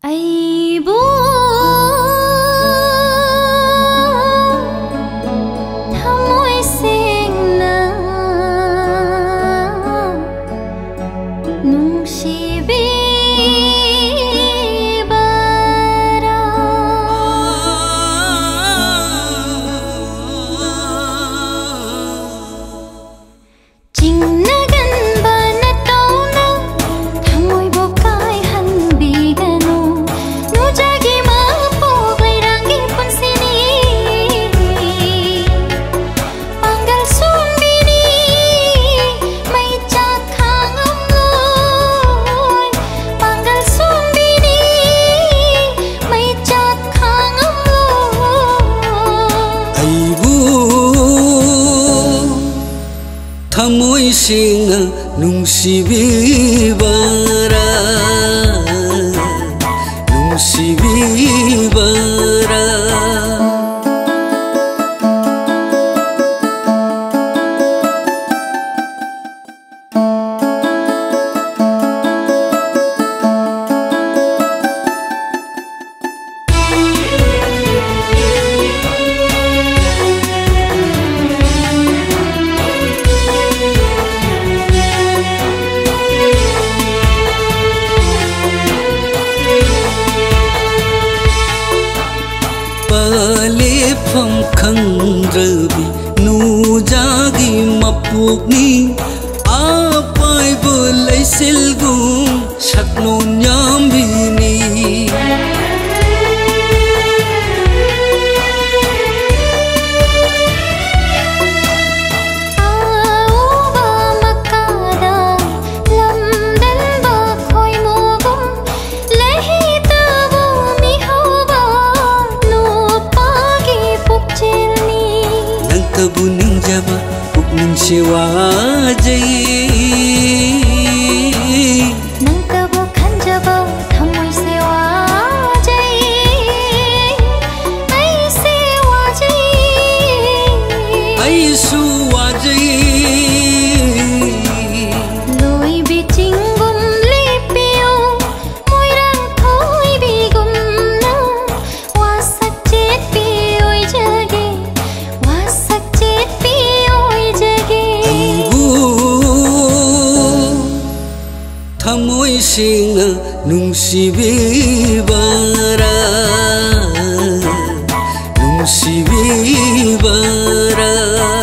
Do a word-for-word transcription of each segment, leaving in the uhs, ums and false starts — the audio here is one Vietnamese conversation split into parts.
ꯑꯩꯕꯨ ꯊꯃꯣꯏ ꯁꯦꯡꯅ ꯅꯨꯡꯁꯤꯕꯤꯕꯔꯥ ꯆꯤꯡꯅ Thamoy singna nungsibibara nungsibibara Palefam khandrabi nujagi mapukni apai bulai silgum saknon yambini Tabu ningjaba pukning siwajai nang tabu khanjaba thamoy siwajai ai siwajai ai suwajai loi bichingum lepiu moirang thoi bigum na wasak chet pi oi jage wasak Thamoy singna nungsibibara nungsibibara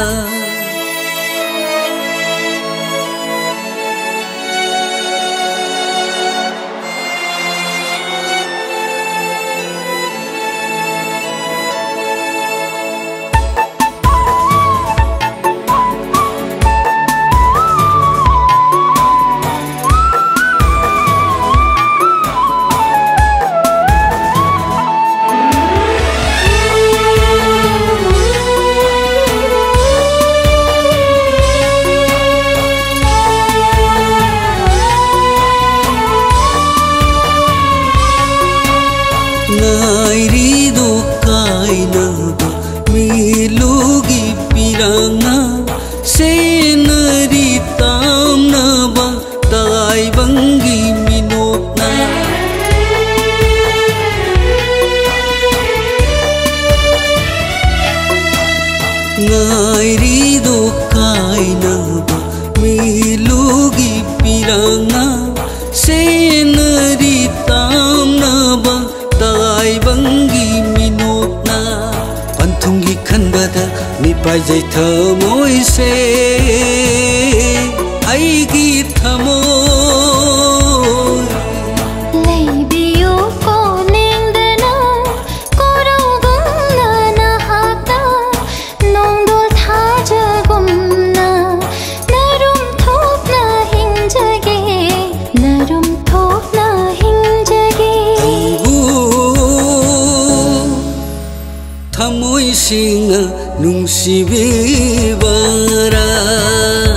Nairido kainaba milugi piranga senari tamnaba taibangi minotna Nairido kainaba milugi piranga senari tamnaba Taibangi minotna Panthungi khanbada mipai jai thamoy se aigi thamoy leibiu ko nengdana korogumna na hata nongdol thajagumna narum thopna hingjage narum thopna Thamoy singna nungsibibara